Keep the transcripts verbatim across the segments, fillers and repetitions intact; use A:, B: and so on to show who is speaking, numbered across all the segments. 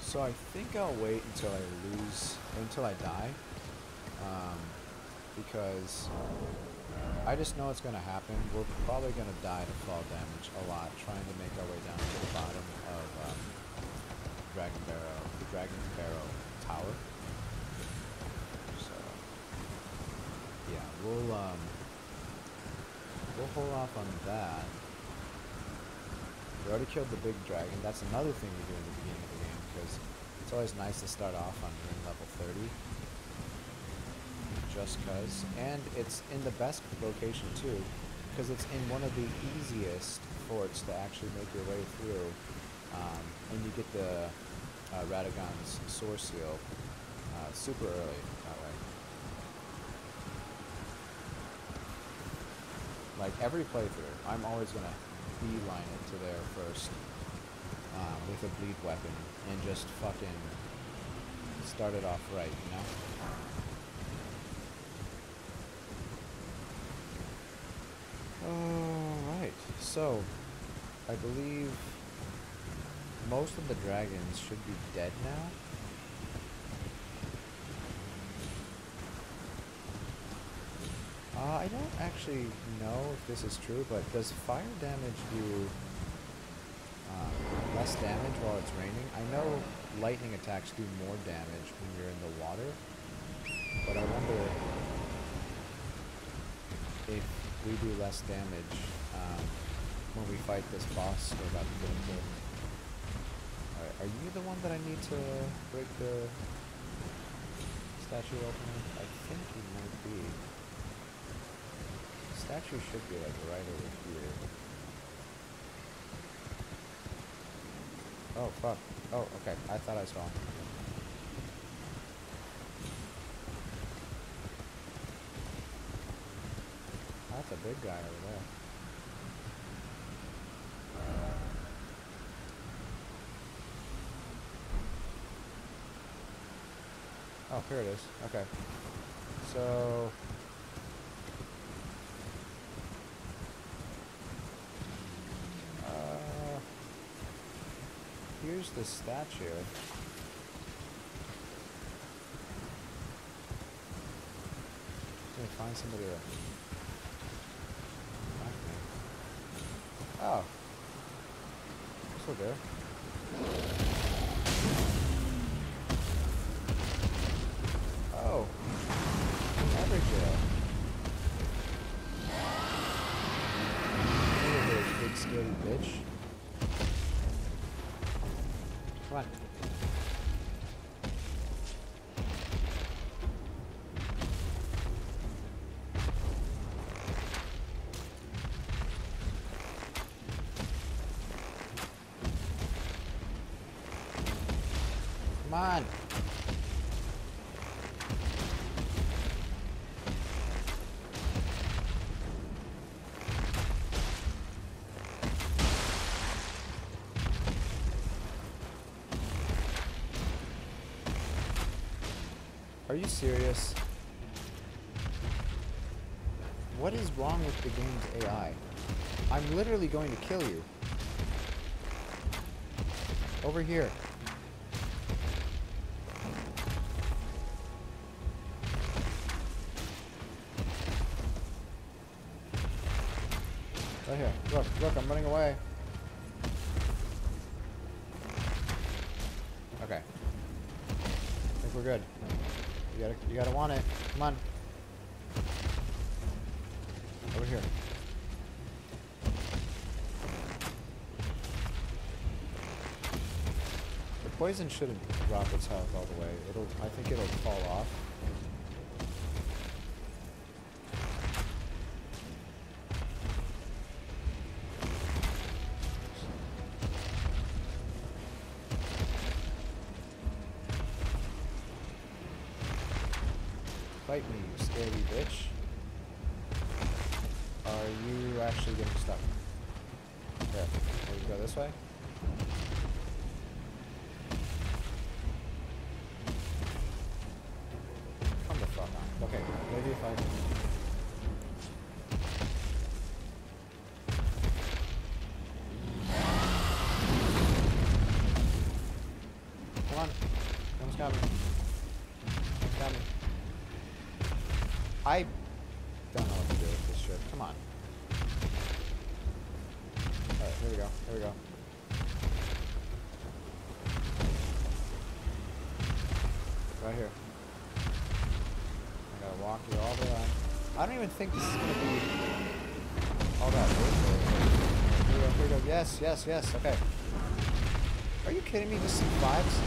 A: So I think I'll wait until I lose, until I die, um, because I just know it's going to happen. We're probably going to die to fall damage a lot, trying to make our way down to the bottom of um, Dragon Barrow, the Dragon Barrow Tower. So, yeah, we'll um, we'll hold off on that. We already killed the big dragon. That's another thing we do in the beginning of the game, because it's always nice to start off on ring level thirty. Just cause. And it's in the best location too, because it's in one of the easiest forts to actually make your way through. Um, and you get the uh, Radagon's Source Seal uh, super early that way. Like every playthrough, I'm always gonna beeline it to there first um, with a bleed weapon and just fucking start it off right, you know? Alright, so I believe most of the dragons should be dead now. Uh, I don't actually know if this is true, but does fire damage do um, less damage while it's raining? I know lightning attacks do more damage when you're in the water, but I wonder if we do less damage um, when we fight this boss we're about to get into. Alright, are you the one that I need to break the statue open? I think you might be. Statue should be like right over here. Oh fuck. Oh, okay. I thought I saw him. That's a big guy over there. Oh, here it is. Okay. So here's the statue. Let me find somebody to knock me. Oh. Still there. Oh. Never jail. Look at this big scary bitch. Come on. Come on. Are you serious? What is wrong with the game's A I? I'm literally going to kill you. Over here. Right here. Look, look, I'm running away. Okay. I think we're good. You gotta, you gotta want it. Come on. Over here. The poison shouldn't drop its health all the way. It'll, I think it'll fall off. Fight me, you scary bitch. Are you actually getting stuck? There. Will you go this way? Come the fuck on. Okay, maybe if I can... Come I don't know what to do with this shit. Come on. Alright, here we go. Here we go. Right here. I gotta walk you all the way. I don't even think this is gonna be all that worth it. Here we go, here we go. Yes, yes, yes. Okay. Are you kidding me? Just some vibes?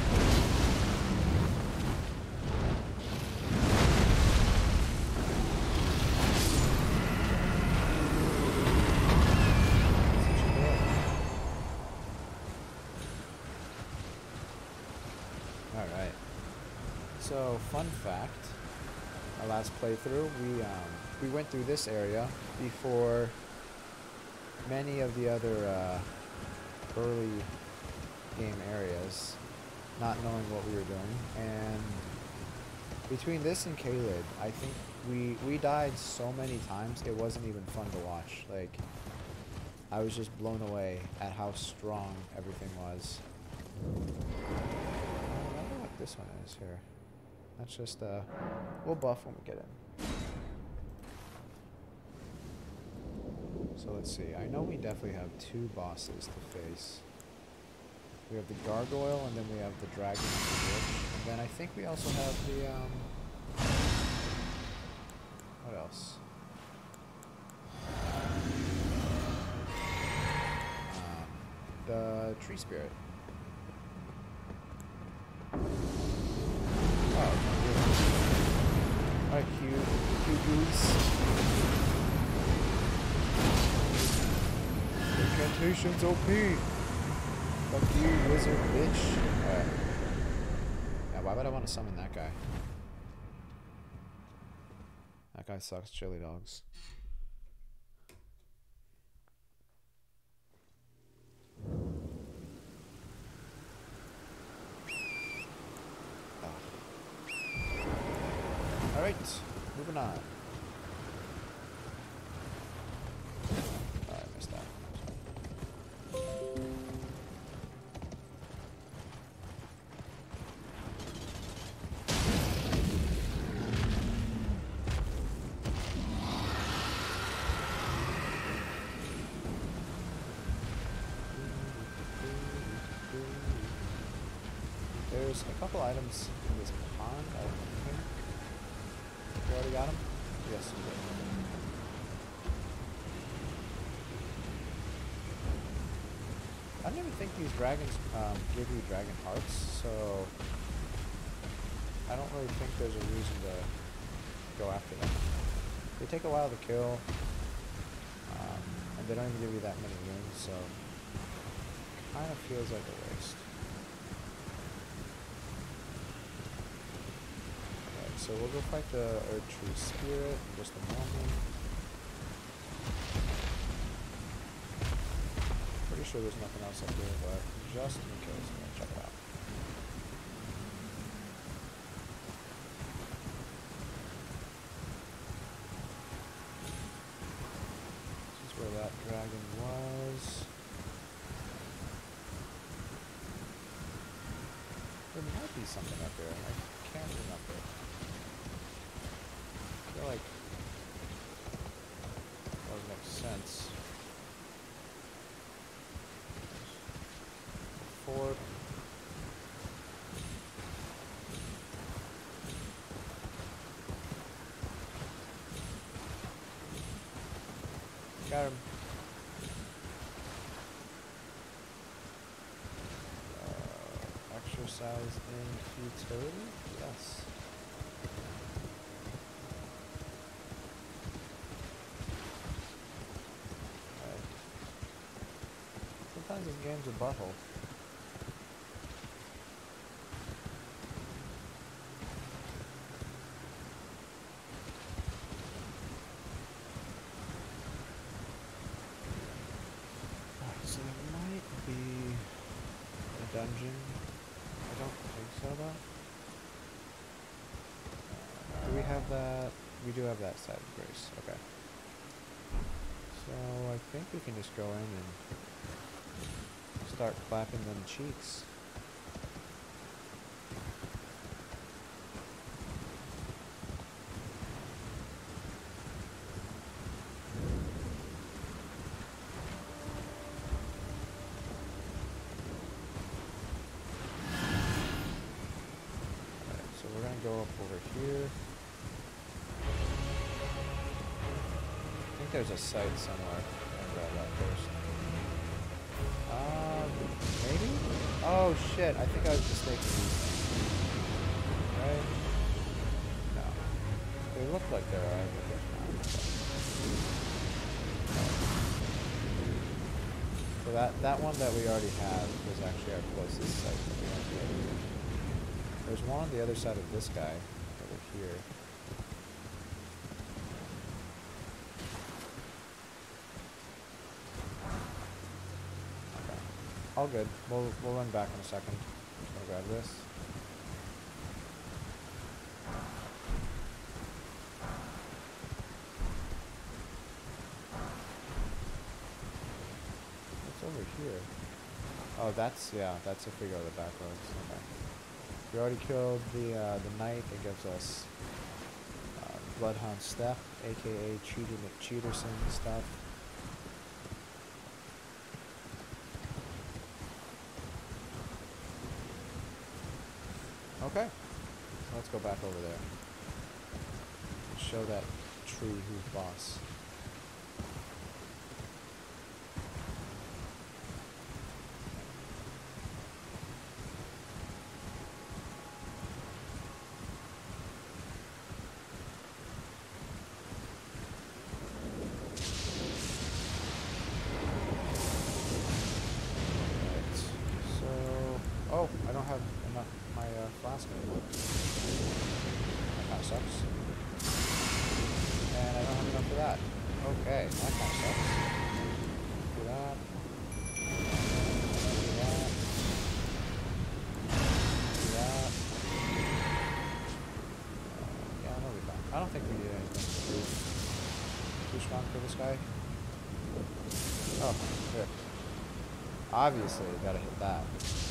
A: Alright. So, fun fact. Our last playthrough, we, um, we went through this area before many of the other, uh, early game areas, not knowing what we were doing, and between this and Caelid, I think we we died so many times it wasn't even fun to watch. Like, I was just blown away at how strong everything was. I wonder what this one is here. That's just uh, we'll buff when we get in. So let's see. I know we definitely have two bosses to face. We have the gargoyle, and then we have the dragon and the witch. And then I think we also have the, um... what else? Um, the tree spirit. Oh, alright, Hugh. Hugh Goose. Incantations O P! Fuck you, wizard bitch. Alright. Yeah, why would I want to summon that guy? That guy sucks chili dogs. Oh. Alright, moving on. Oh, I missed that. There's a couple items in this pond, I think. You already got them? Yes, you did. I don't even think these dragons um, give you dragon hearts, so I don't really think there's a reason to go after them. They take a while to kill, um, and they don't even give you that many wounds, so it kind of feels like a waste. So we'll go fight the Earth Tree Spirit in just a moment. Pretty sure there's nothing else up here, but just in case, I'm gonna check it out. This is where that dragon was. There might be something up there. I can't remember. I feel like that would make sense. Four. Got him. Uh, exercise in futility? Yes. Sometimes this game's a butthole. Alright, so it might be a dungeon. I don't think so though. Uh, do we have that? We do have that side of grace. Okay. So I think we can just go in and start clapping them cheeks. go up over here. I think there's a site somewhere. I'll grab that first. Um, maybe? Oh shit, I think I was mistaken these things. Right? No. They look like there are, but there's not. So that, that one that we already have was actually our closest site that we have here. There's one on the other side of this guy, over here. Okay. All good. We'll, we'll run back in a second. Just gonna grab this. Over here. Oh, that's, yeah, that's if we go the back roads. Okay. We already killed the uh, the knight that gives us uh, Bloodhound Step, aka Cheater McCheaterson stuff. Okay. So let's go back over there. Show that tree who's boss. Oh, I don't have enough my uh, flask anymore. That kind of sucks. And I don't have enough for that. Okay, that kind of sucks. Do that. Do that. Do that. Uh, yeah, that'll be fine. I don't think we need anything too, too strong for this guy. Oh, here. Obviously, you gotta hit that.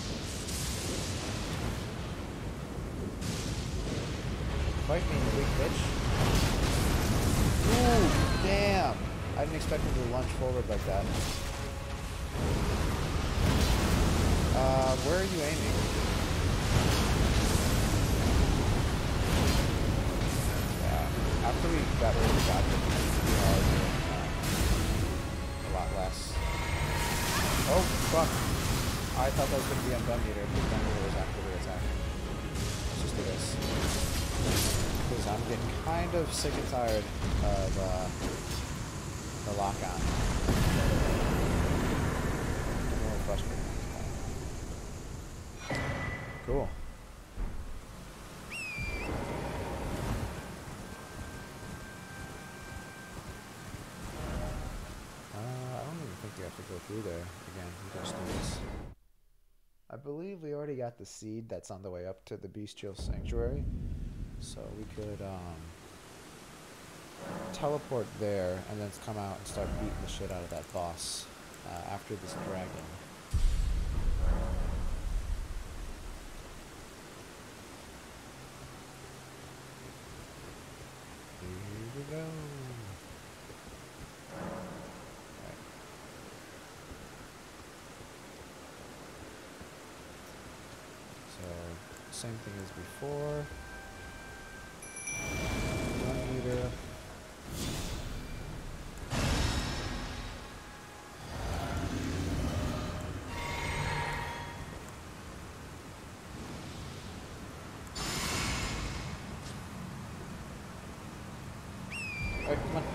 A: Fight me, you big bitch. Ooh, damn. I didn't expect him to lunge forward like that. Uh, where are you aiming? Yeah, after we got rid of the gotcha, we are doing uh, a lot less. Oh, fuck. I thought that was going to be on gun meter, but gun meter was after the attack. Let's just do this. Because I'm getting kind of sick and tired of uh, the lock-on. I'm a little frustrated at this point. Cool. Uh, I don't even think we have to go through there again. We just do this. I believe we already got the seed that's on the way up to the Bestial Sanctuary. So we could um, teleport there and then come out and start beating the shit out of that boss uh, after this dragon. Here we go. Right. So same thing as before. Gun meter. Alright, come on.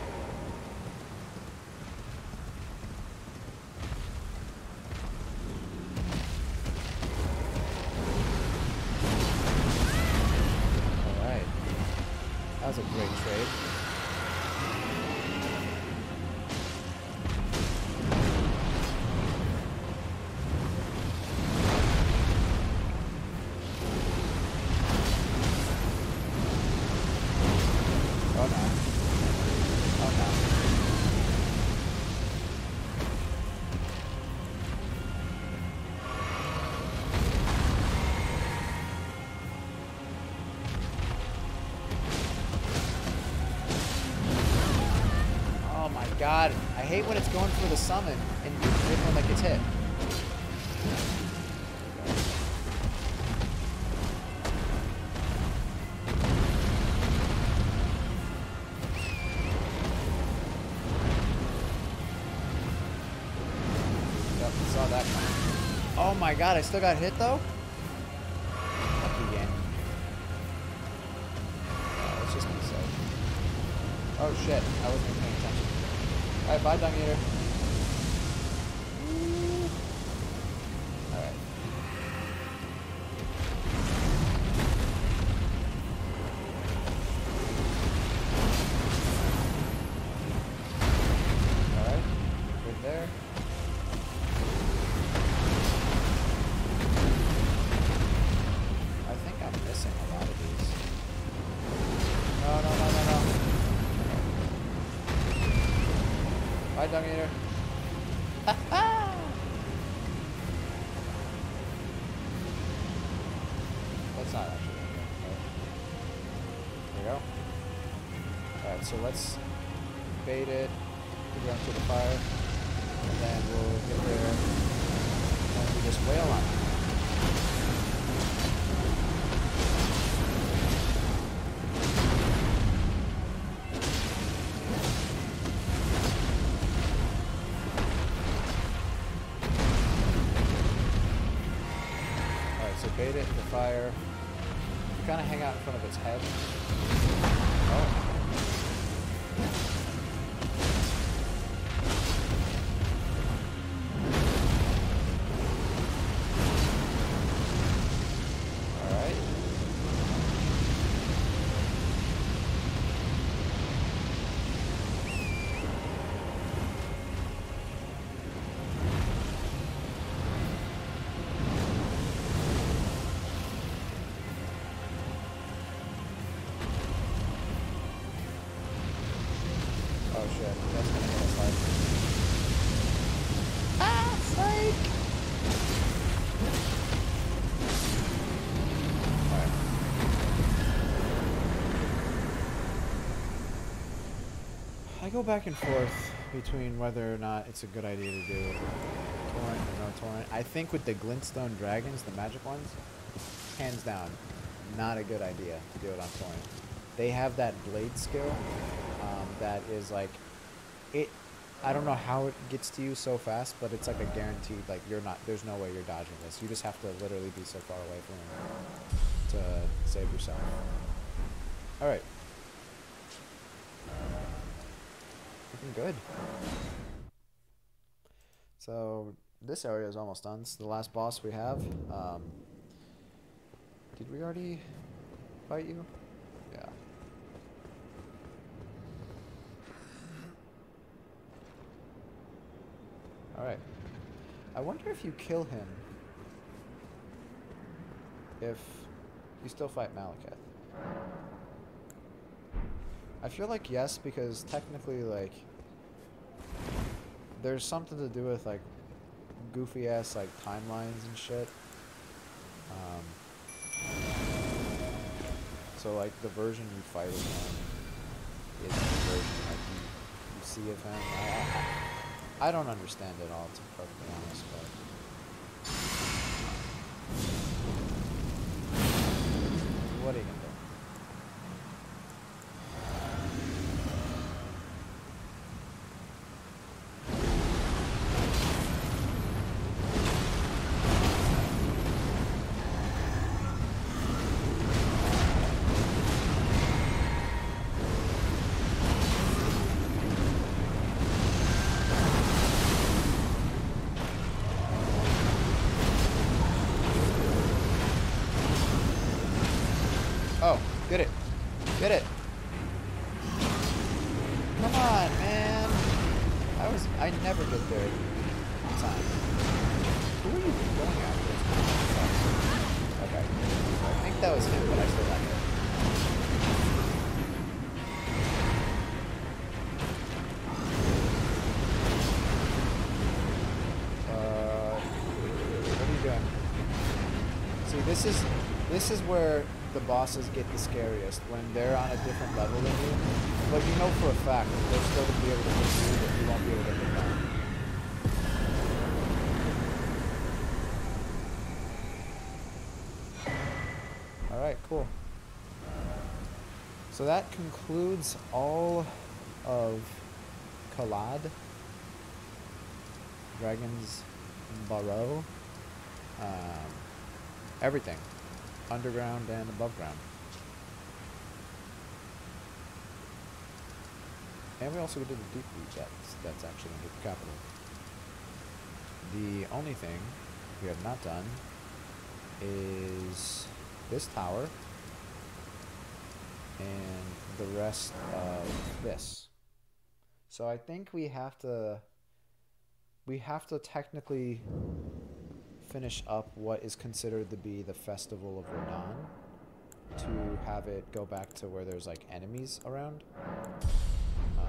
A: Alright. That was a great trade. Oh no. Oh no. Oh my god. I hate when it's going for the summon and you're the one that gets hit. saw that coming. Oh my god, I still got hit though? Lucky game. Uh, let's just be safe. Oh shit, I wasn't paying attention. Alright, bye, Dung Eater. Alright. Alright, good there. I think I'm missing a lot of these. No, no, no, no, no. Bye, Dung Eater. That's not actually okay. There we go. Alright, so let's bait it, put it onto the fire, and then we'll get there, and we just wail on it. Bait it in the fire. Kind of hang out in front of its head. Oh. Alright. Oh shit, that's gonna hit us hard. Ah, psych! Alright. I go back and forth between whether or not it's a good idea to do torrent or no torrent. I think with the glintstone dragons, the magic ones, hands down, not a good idea to do it on torrent. They have that blade skill. Um, that is like it I don't know how it gets to you so fast, but it's like a guaranteed, like you're not there's no way you're dodging this. You just have to literally be so far away from him to save yourself. Alright. Looking good. So this area is almost done. This is the last boss we have. Um, did we already fight you? Yeah. Alright. I wonder if you kill him, if you still fight Malekith. I feel like yes, because technically, like, there's something to do with, like, goofy ass, like, timelines and shit. Um, so, like, the version you fight with him is the version, like, you, you see of him. I, I, I don't understand it all, to be perfectly honest, but... what are you gonna do? Oh, get it. Get it. Come on, man. I was I never get there in time. Who are you going after? Okay. I think that was him, but I still got hit. Uh what are you doing? See, this is this is where the bosses get the scariest, when they're on a different level than you, but you know for a fact that they're still going to be able to hit you, but you won't be able to hit them. Alright, cool. So that concludes all of Kalad, Dragon's Barrow. Um, everything. Underground and above ground. And we also did a deep root that's, that's actually under the capital. The only thing we have not done is this tower and the rest of this. So I think we have to we have to technically finish up what is considered to be the Festival of Radahn to have it go back to where there's like enemies around. Um,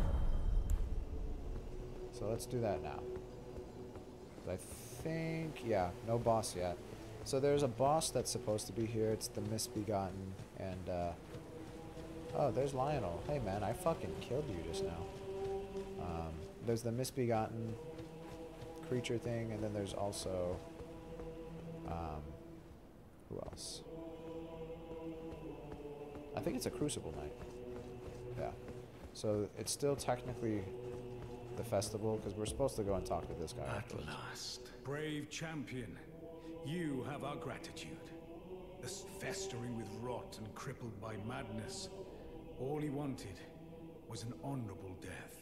A: so let's do that now. I think, yeah, no boss yet. So there's a boss that's supposed to be here. It's the Misbegotten. And, uh, oh, there's Lionel. Hey, man, I fucking killed you just now. Um, there's the Misbegotten creature thing, and then there's also, um, who else? I think it's a Crucible Knight. Yeah. So it's still technically the festival, because we're supposed to go and talk to this guy.
B: At
A: afterwards.
B: last. Brave champion, you have our gratitude. Thus festering with rot and crippled by madness, all he wanted was an honorable death.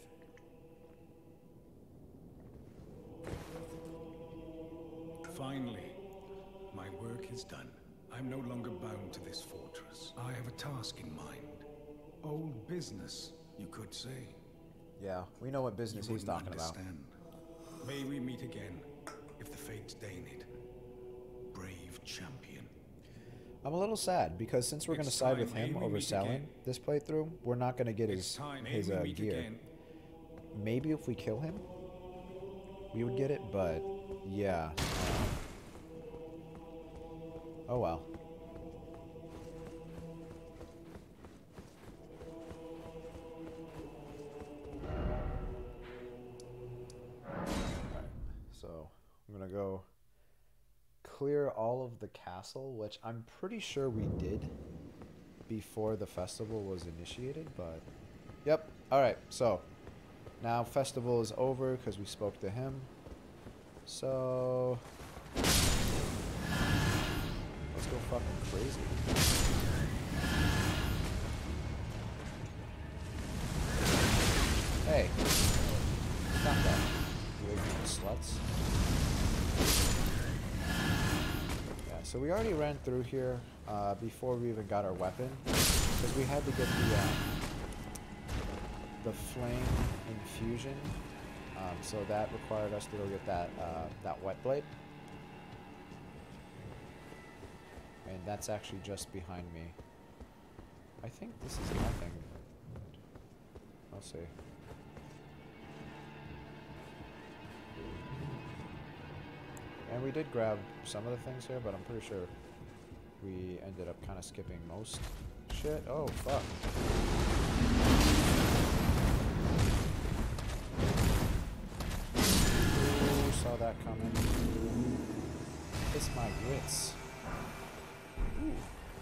B: Finally, my work is done. I'm no longer bound to this fortress. I have a task in mind. Old business, you could say.
A: Yeah, we know what business
B: You
A: he's
B: wouldn't
A: talking about.
B: understand. May we meet again, if the fates deign it. Brave champion.
A: I'm a little sad because since we're going to
B: It's
A: side with
B: time,
A: him
B: may we
A: over
B: meet
A: selling
B: again.
A: this playthrough, we're not going to get
B: It's
A: his
B: time, may
A: his
B: we
A: uh,
B: meet
A: gear.
B: again.
A: Maybe if we kill him, we would get it, but yeah. um, oh well. Alright, so I'm gonna go clear all of the castle, which I'm pretty sure we did before the festival was initiated, but yep. Alright, so now festival is over because we spoke to him. So let's go fucking crazy. Hey, stop that, you ignorant sluts. Yeah, so we already ran through here uh, before we even got our weapon, because we had to get the uh, the flame infusion. Um, so that required us to go get that uh, that wet blade, and that's actually just behind me. I think this is nothing. I'll see. And we did grab some of the things here, but I'm pretty sure we ended up kind of skipping most shit. Oh fuck. Saw that coming. Kiss my grits. Ooh.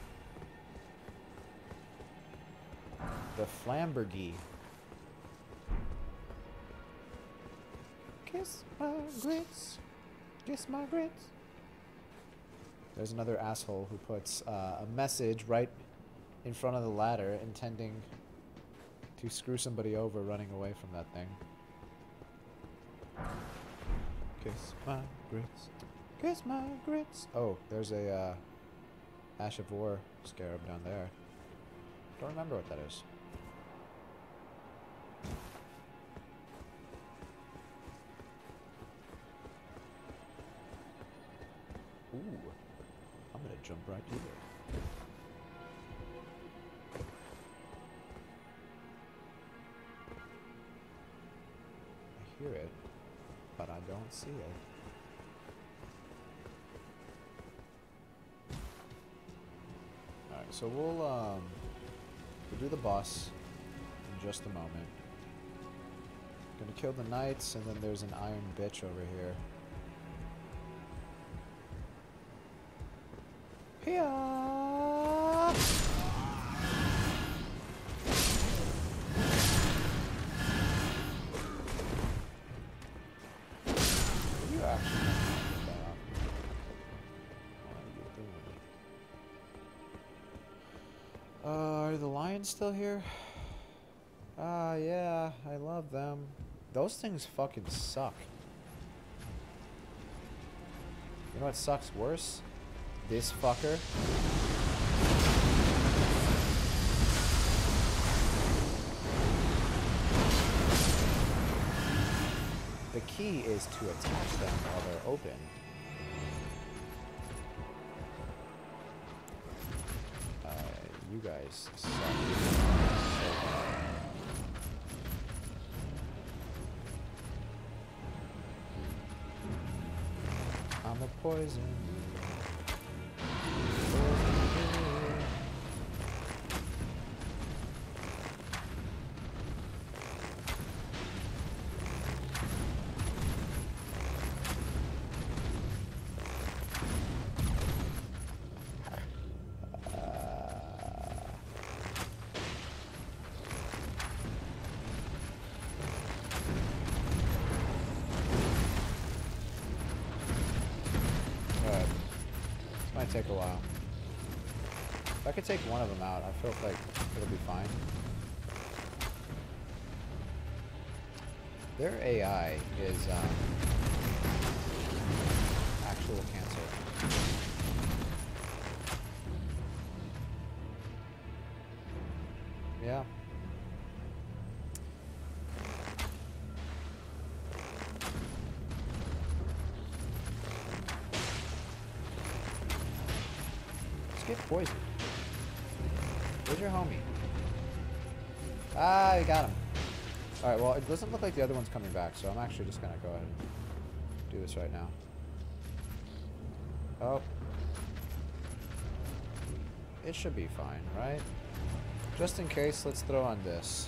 A: The Flambergy. Kiss my grits. Kiss my grits. There's another asshole who puts uh, a message right in front of the ladder, intending to screw somebody over running away from that thing. Kiss my grits. Kiss my grits. Oh, there's a uh, Ash of War scarab down there. Don't remember what that is. Ooh. I'm gonna jump right here. I hear it, but I don't see it. Alright, so we'll um we'll do the boss in just a moment. Gonna kill the knights, and then there's an iron bitch over here. Here. You actually Guardians still here? Ah, uh, yeah, I love them. Those things fucking suck. You know what sucks worse? This fucker. The key is to attack them while they're open. Uh, you guys suck. I'm a poison. Take a while. If I could take one of them out, I feel like it'll be fine. Their A I is um, actual cancer. Yeah. Get poisoned. Where's your homie? Ah, you got him. Alright, well, it doesn't look like the other one's coming back, so I'm actually just gonna go ahead and do this right now. Oh. It should be fine, right? Just in case, let's throw on this.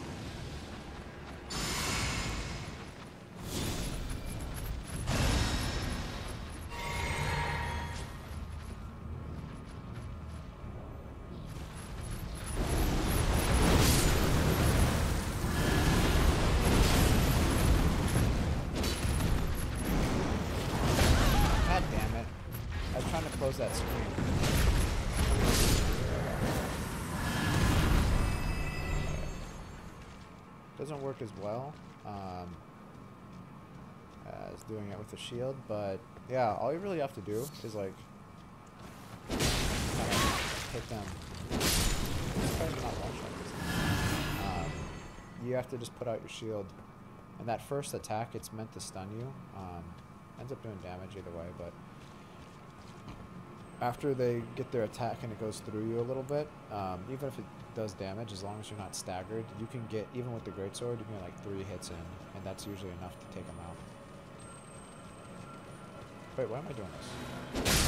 A: That screen. Doesn't work as well um, as doing it with the shield, but yeah, all you really have to do is like kind of hit them. Not um, you have to just put out your shield, and that first attack, it's meant to stun you. Um, ends up doing damage either way, but after they get their attack and it goes through you a little bit, um, even if it does damage, as long as you're not staggered, you can get, even with the greatsword, you can get like three hits in, and that's usually enough to take them out. Wait, why am I doing this?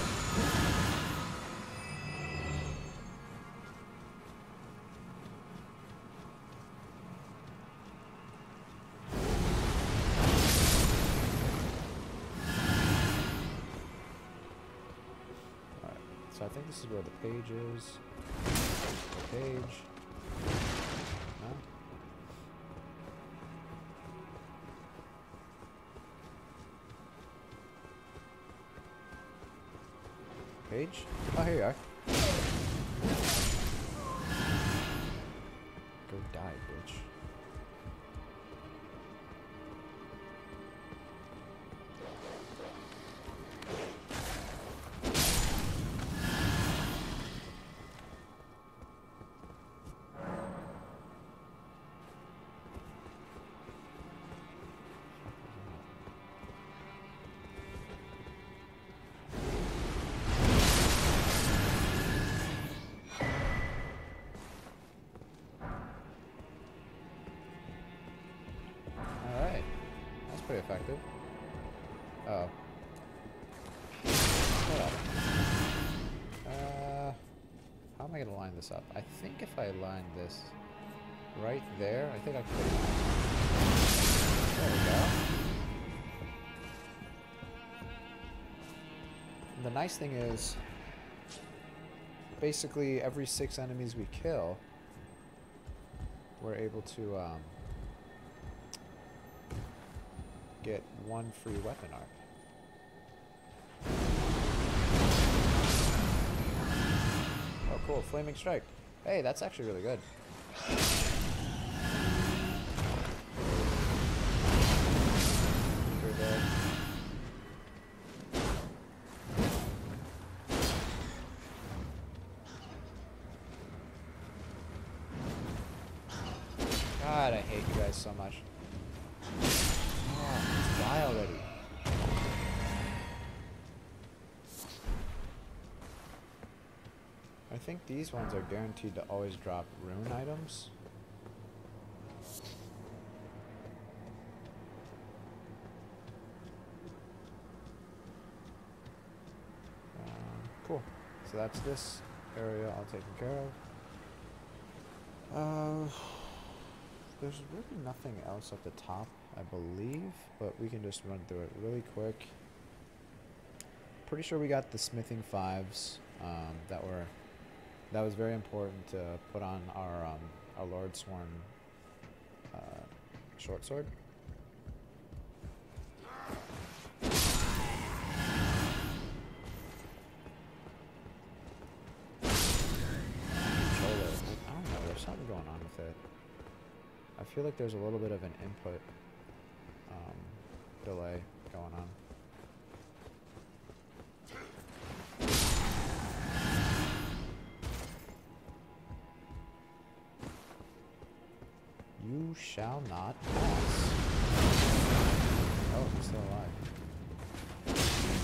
A: So I think this is where the page is. The page. No? Page? Oh, here you are. Go die, bitch. Pretty effective. Uh oh. Uh, how am I gonna line this up? I think if I line this right there, I think I can. There we go. And the nice thing is, basically every six enemies we kill, we're able to um, get one free weapon arc. Oh cool, Flaming Strike. Hey, that's actually really good. You're dead. God, I hate you guys so much. Oh, die already. I think these ones are guaranteed to always drop rune items. Um, cool. So that's this area all taken care of. Uh, there's really nothing else at the top, I believe, but we can just run through it really quick. Pretty sure we got the smithing fives um, that were that was very important to put on our um, our Lordsworn uh, short sword. Controller. I don't know. There's something going on with it. I feel like there's a little bit of an input um, delay going on. You shall not pass. Oh, he's still alive.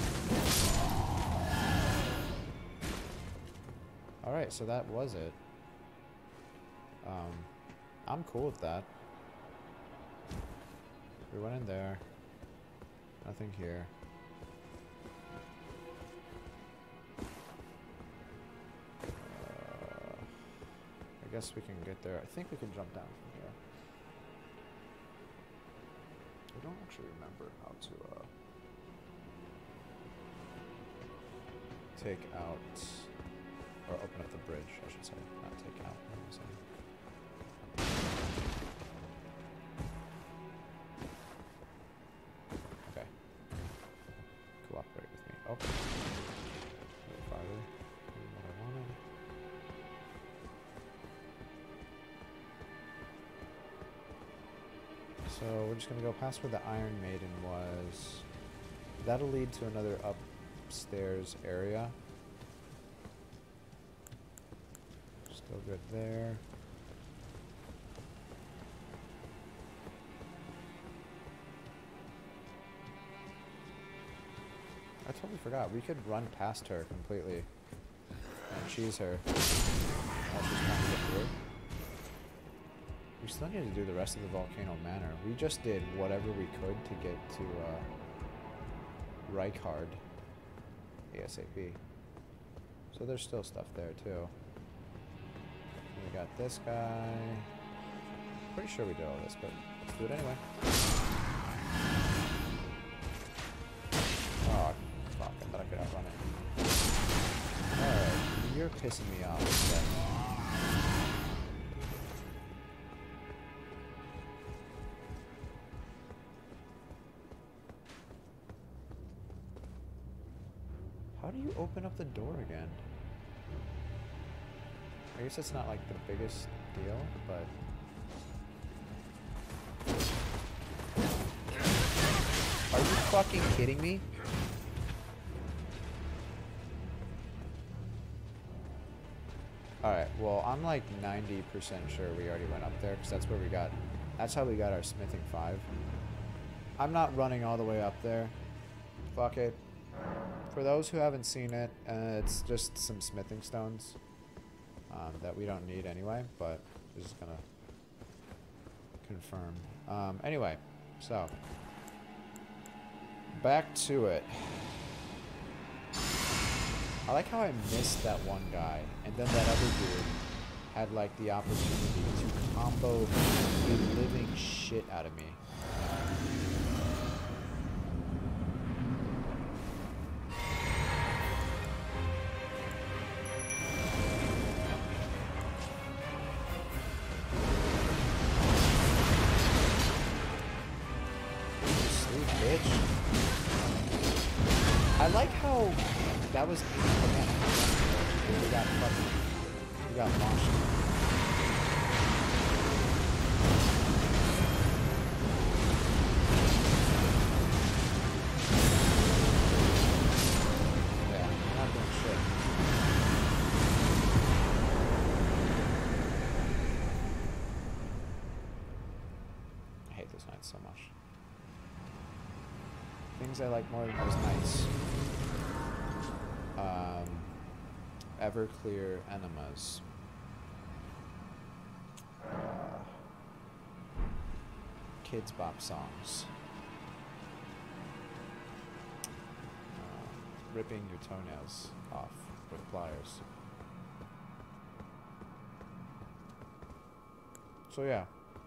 A: Alright, so that was it. Um, I'm cool with that. We went in there. Nothing here. Uh, I guess we can get there. I think we can jump down from here. I don't actually remember how to uh, take out, or open up the bridge, I should say. Not take out, what am I saying? Okay. Cooperate with me. Oh. A little farther than what I wanted. So we're just going to go past where the Iron Maiden was. That'll lead to another upstairs area. Still good there. I totally forgot. We could run past her completely and cheese her. While she's trying to get through. We still need to do the rest of the Volcano Manor. We just did whatever we could to get to uh, Reichard ASAP. So there's still stuff there too. We got this guy. Pretty sure we did all this, but let's do it anyway. Oh, fuck. I thought I could outrun it. Alright, you're pissing me off. Today. How do you open up the door again? I guess it's not like the biggest deal, but... Are you fucking kidding me? Alright, well, I'm like ninety percent sure we already went up there, because that's where we got... That's how we got our smithing five. I'm not running all the way up there. Fuck it. For those who haven't seen it, uh, it's just some smithing stones um, that we don't need anyway, but we're just gonna confirm. Um, anyway, so back to it. I like how I missed that one guy, and then that other dude had like the opportunity to combo the living shit out of me. I like how that was we got fucking We got launched. Yeah, not doing shit. I hate those knights so much. Things I like more than those knights. Um, Everclear enemas. Uh, Kids Bop songs. Uh, ripping your toenails off with pliers. So yeah.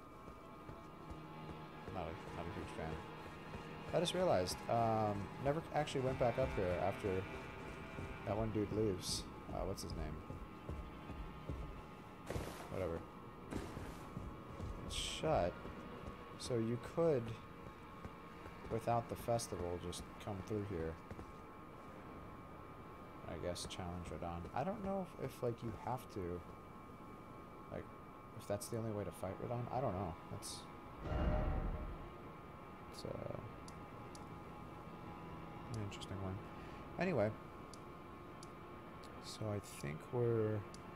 A: Not a, not a huge fan. I just realized, um, never actually went back up here after that one dude leaves. Uh, what's his name? Whatever. It's shut. So you could, without the festival, just come through here. I guess challenge Radahn. I don't know if, if like you have to, like, if that's the only way to fight Radahn. I don't know. That's, it's uh, an interesting one. Anyway. So I think we're,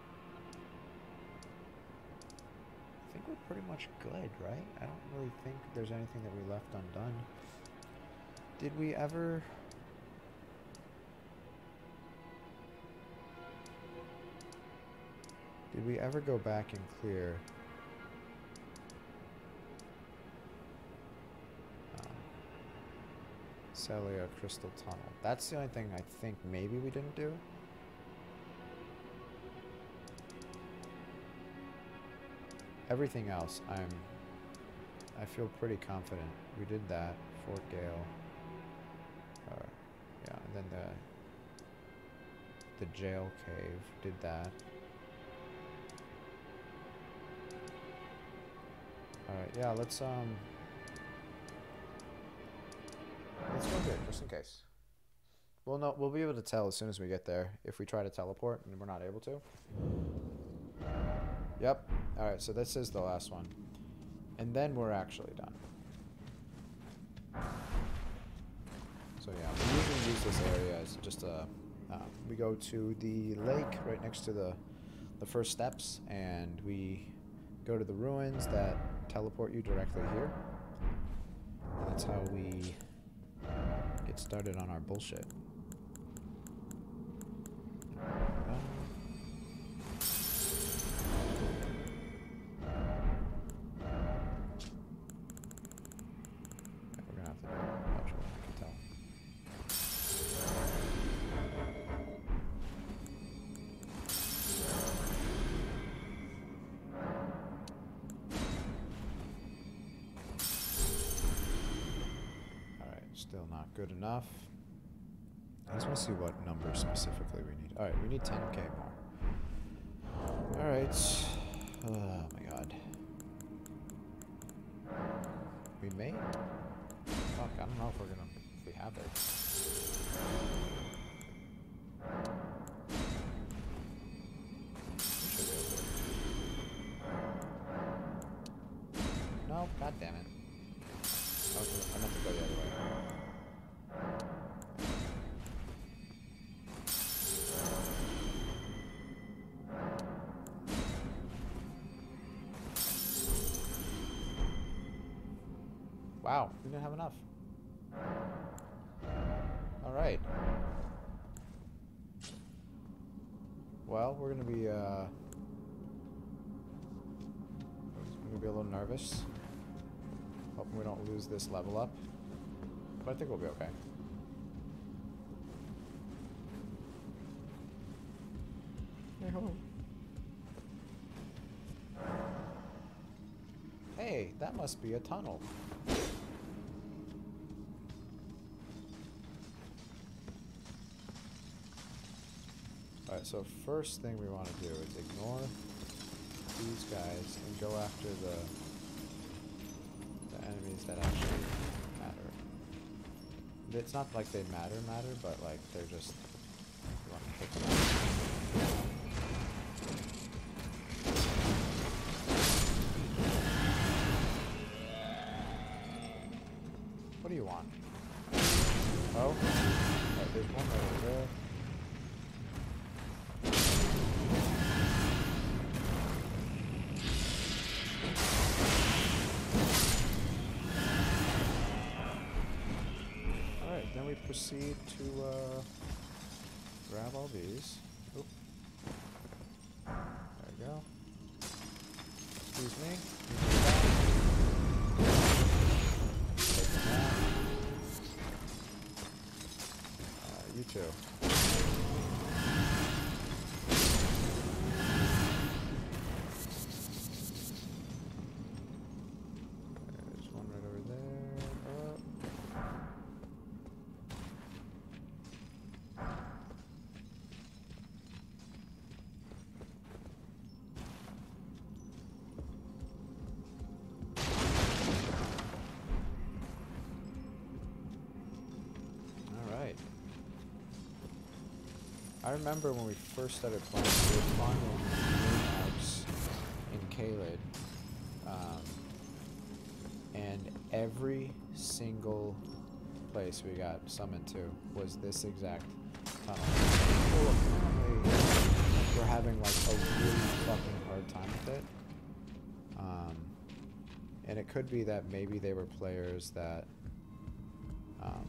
A: I think we're pretty much good, right? I don't really think there's anything that we left undone. Did we ever, did we ever go back and clear um, Celia Crystal Tunnel? That's the only thing I think maybe we didn't do. Everything else, I'm, I feel pretty confident. We did that, Fort Gale, uh, yeah, and then the, the jail cave, did that. Alright, yeah, let's, um, let's go here, just in case. We'll know, we'll be able to tell as soon as we get there, if we try to teleport and we're not able to. Yep. Alright, so this is the last one. And then we're actually done. So yeah, we usually use this area as just a... Uh, we go to the lake right next to the, the first steps, and we go to the ruins that teleport you directly here. And that's how we get started on our bullshit. Still not good enough. I just want to see what number specifically we need. Alright, we need ten K more. Alright. Oh my god. We may? Fuck, I don't know if we're gonna... if we have it. We should be able to. No, god damn it. I meant to go the other way. Wow, we didn't have enough. Alright. Well, we're gonna be, uh... we're gonna be a little nervous. Hoping we don't lose this level up. But I think we'll be okay. Hey, hello. Hey, that must be a tunnel. Alright, so first thing we want to do is ignore these guys and go after the the enemies that actually matter. It's not like they matter matter, but like they're just, you want to pick them up. Oh. Alright, there's one right over there. Alright, then we proceed to uh, grab all these. Oop. There we go. Excuse me. Take them out. Uh, you too. There's one right over there. Oh. Alright. I remember when we first started playing, we were farming moonhouse in Caelid. Um, and every single place we got summoned to was this exact tunnel. People apparently were having like a really fucking hard time with it. Um, and it could be that maybe they were players that um,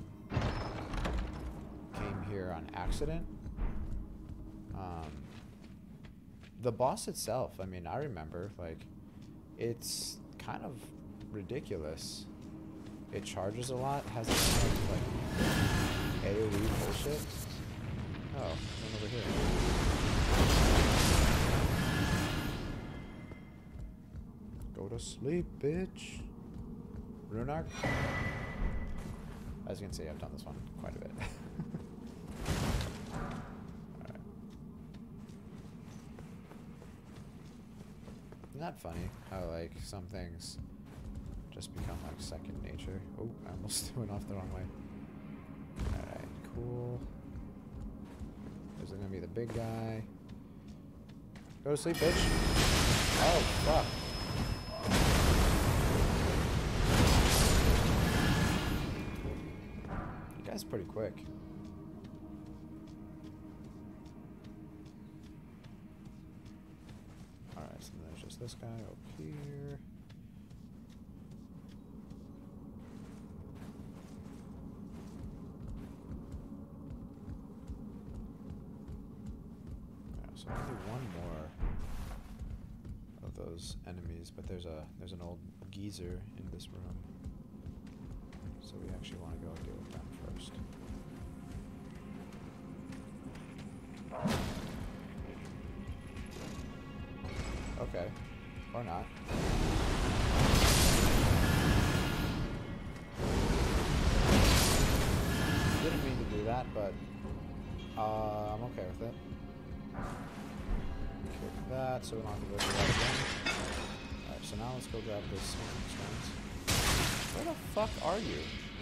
A: came here on accident. Um, the boss itself, I mean, I remember, like, it's kind of ridiculous. It charges a lot, has a lot of, like, AoE bullshit. Oh, one over here. Go to sleep, bitch. Runark. As you can see, I've done this one quite a bit. Alright. Isn't that funny how, like, some things just become, like, second nature? Oh, I almost went off the wrong way. Alright, cool. There's gonna be the big guy. Go to sleep, bitch. Oh, fuck. You guys pretty quick. Alright, so there's just this guy over here. Yeah, so only one more of those enemies, but there's a there's an old geezer in this room. So we actually want to go and deal with them first. Okay. Or not. Didn't mean to do that, but uh, I'm okay with it. Kick that, so we don't have to go through that again. Alright, so now let's go grab this smoking stones. Where the fuck are you?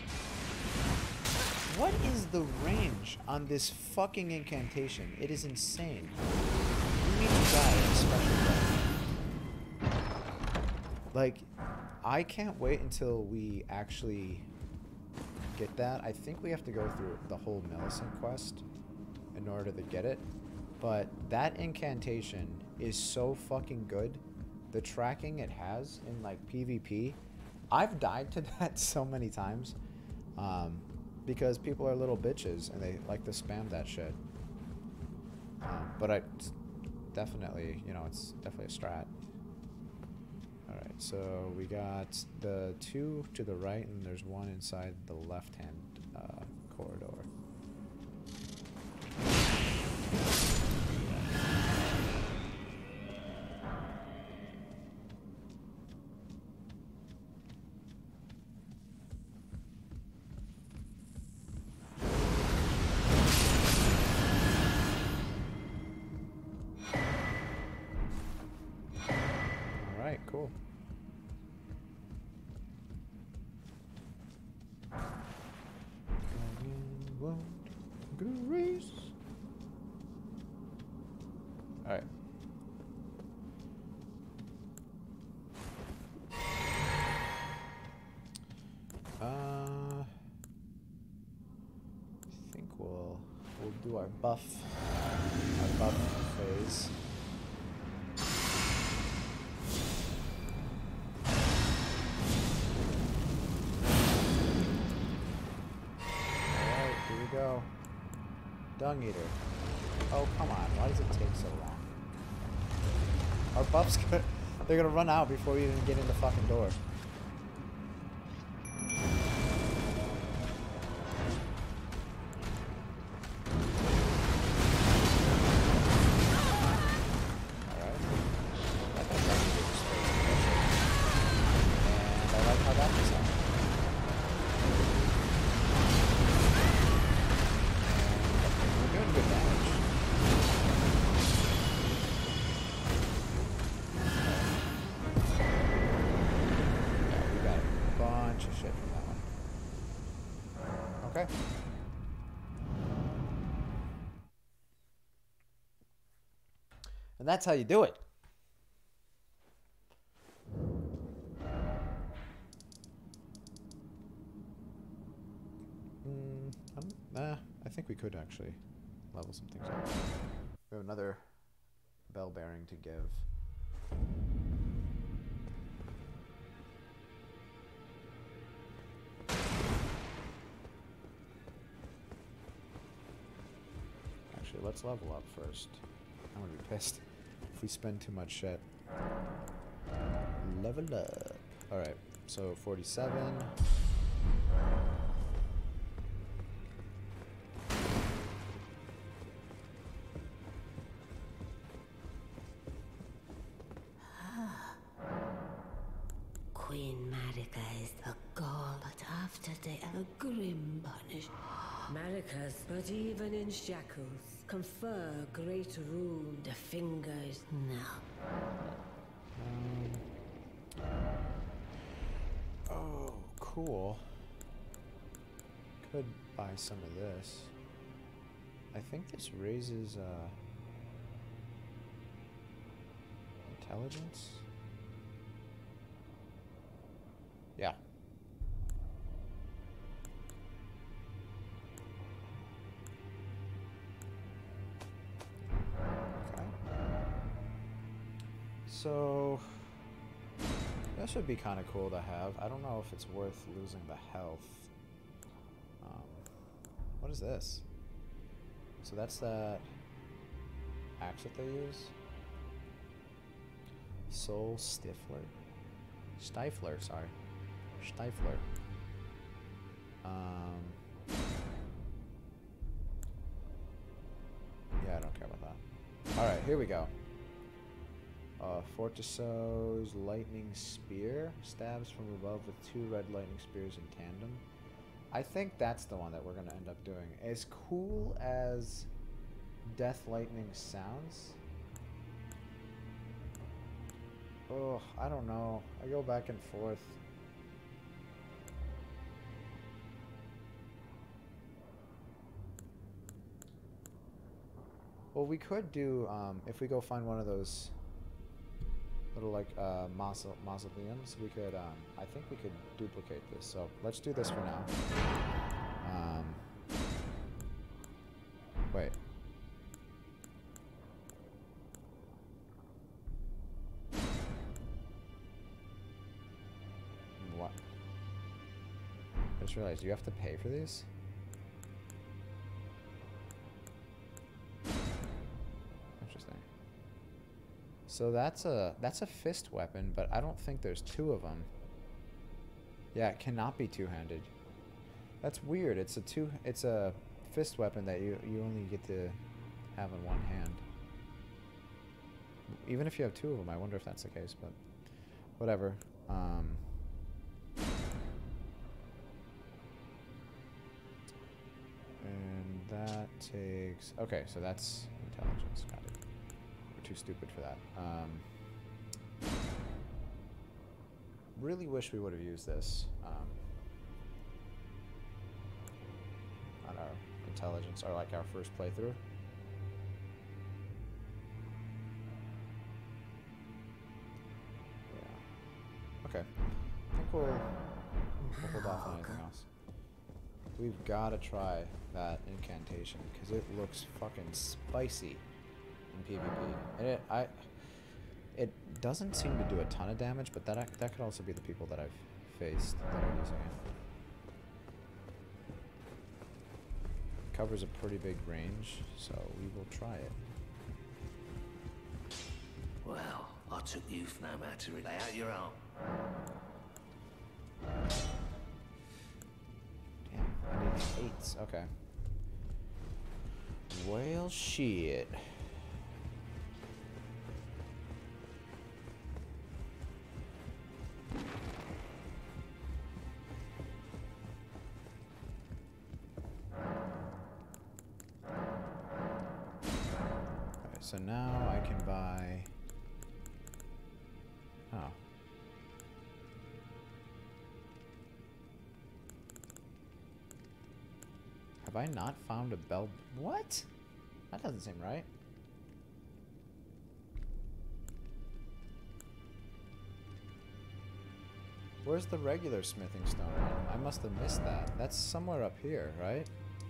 A: What is the range on this fucking incantation? It is insane. You need to die in a special way. Like, I can't wait until we actually get that. I think we have to go through the whole Millicent quest in order to get it. But that incantation is so fucking good. The tracking it has in, like, PvP. I've died to that so many times. Um, because people are little bitches and they like to spam that shit. Um, but I definitely, you know, it's definitely a strat. Alright, so we got the two to the right, and there's one inside the left-hand uh, corridor. Alright, cool. Grease. Alright. Uh we'll we'll do our buff our buff phase. Alright, here we go. Dung Eater. Oh come on, why does it take so long? Our buff's gonna they're gonna run out before we even get in the fucking door. Okay. And that's how you do it. Mm, um, nah, I think we could actually level some things up. We have another bell bearing to give. Let's level up first. I'm gonna be pissed if we spend too much shit. Level up. Alright, so forty-seven.
C: Queen Marika is a god, but after they are a grim punish. Marika's, but even in shackles, confer great rule. The fingers now.
A: Um, oh, cool. Could buy some of this. I think this raises uh, intelligence. Yeah. So, this would be kind of cool to have. I don't know if it's worth losing the health. Um, what is this? So that's that axe that they use. Soul Stifler. Stifler, sorry. Stifler. Um, yeah, I don't care about that. Alright, here we go. Uh, Fortiso's Lightning Spear stabs from above with two red lightning spears in tandem. I think that's the one that we're going to end up doing. As cool as Death Lightning sounds. Oh, I don't know. I go back and forth. Well, we could do, um, if we go find one of those little like uh, mausole mausoleums, we could, um, I think we could duplicate this. So let's do this for now. Um, wait. What? I just realized you have to pay for these? Interesting. So that's a that's a fist weapon, but I don't think there's two of them. Yeah, it cannot be two-handed. That's weird. It's a two. It's a fist weapon that you you only get to have in one hand. Even if you have two of them, I wonder if that's the case. But whatever. Um, and that takes. Okay, so that's intelligence. Got it. Too stupid for that. Um, really wish we would have used this um, on our intelligence, or like our first playthrough. Yeah. Okay. I think we'll, we'll hold off on anything else. We've got to try that incantation because it looks fucking spicy in PvP. And it, I, it doesn't seem to do a ton of damage, but that that could also be the people that I've faced that are using it. Covers a pretty big range, so we will try it.
D: Well, I took you for no matter to lay out your arm.
A: Damn, I need eights. Okay. Well, shit. So now I can buy... Oh. Have I not found a bell? What? That doesn't seem right. Where's the regular smithing stone one? I must have missed that. That's somewhere up here, right?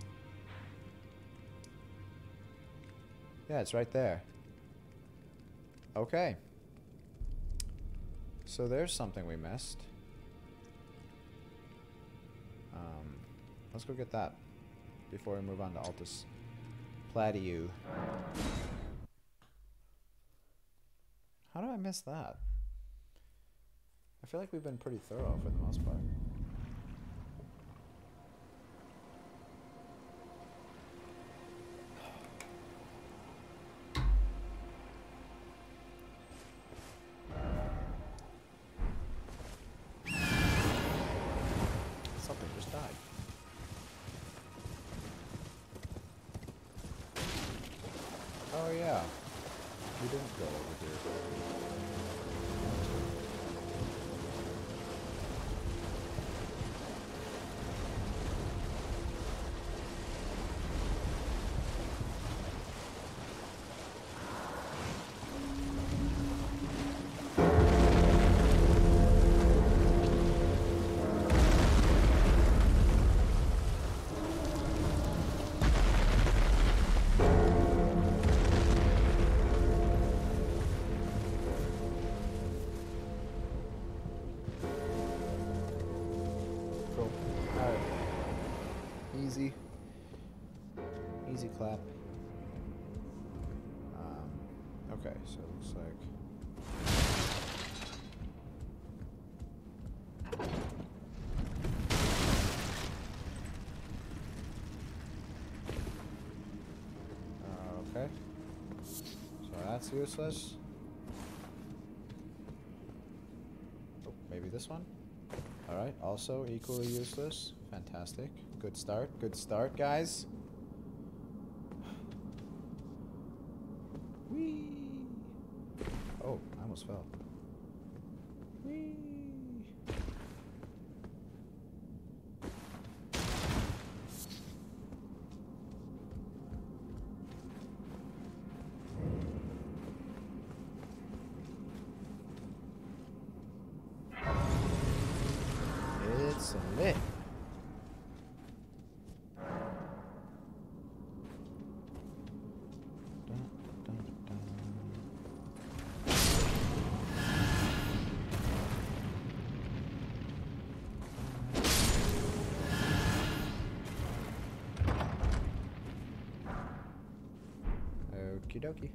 A: Yeah, it's right there. Okay. So there's something we missed. Um, let's go get that before we move on to Altus Platiu. How do I miss that? I feel like we've been pretty thorough for the most part. Something just died. Oh yeah, we didn't go over here. Easy. Easy clap. Um, okay, so it looks like... Uh, okay. So that's useless. Oh, maybe this one? Alright, also equally useless. Fantastic. Good start. Good start, guys. Whee! Oh, I almost fell. Whee! It's lit. Okie dokie.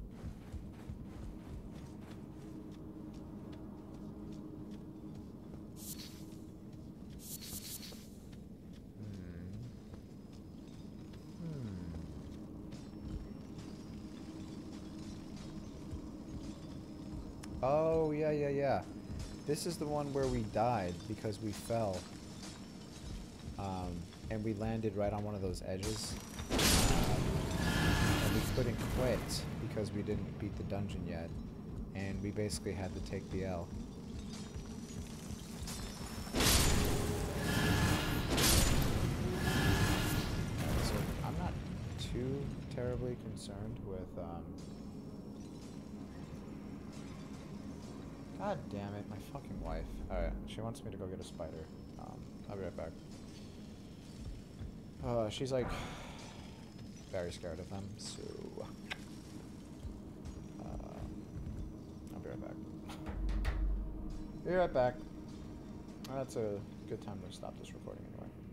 A: Oh, yeah, yeah, yeah. This is the one where we died because we fell. Um, and we landed right on one of those edges. Um, and we couldn't quit because we didn't beat the dungeon yet. And we basically had to take the L. So I'm not too terribly concerned with... Um, God damn it, my fucking wife. Alright, she wants me to go get a spider. Um, I'll be right back. Uh, she's like very scared of them, so uh, I'll be right back. Be right back. That's a good time to stop this recording anyway.